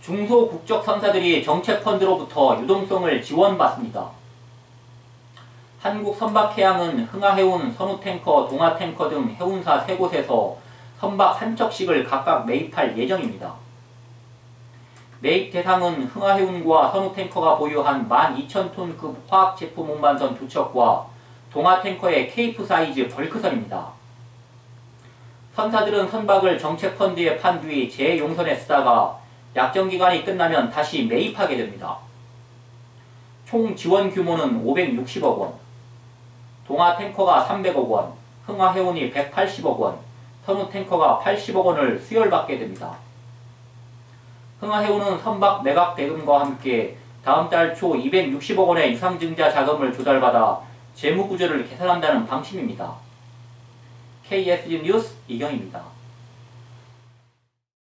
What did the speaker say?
중소국적 선사들이 정책펀드로부터 유동성을 지원받습니다. 한국선박해양은 흥하해운, 선우탱커, 동아탱커 등 해운사 3곳에서 선박 한 척씩을 각각 매입할 예정입니다. 매입 대상은 흥하해운과 선우탱커가 보유한 12,000톤급 화학제품 운반선 2척과 동아탱커의 케이프 사이즈 벌크선입니다. 선사들은 선박을 정책펀드에 판 뒤 재용선에 쓰다가 약정기간이 끝나면 다시 매입하게 됩니다. 총 지원 규모는 560억 원, 동아탱커가 300억 원, 흥하해운이 180억 원, 선우탱커가 80억 원을 수혈받게 됩니다. 흥하해운은 선박 매각 대금과 함께 다음 달 초 260억 원의 유상증자 자금을 조달받아 재무구조를 개선한다는 방침입니다. KSG 뉴스 이경입니다.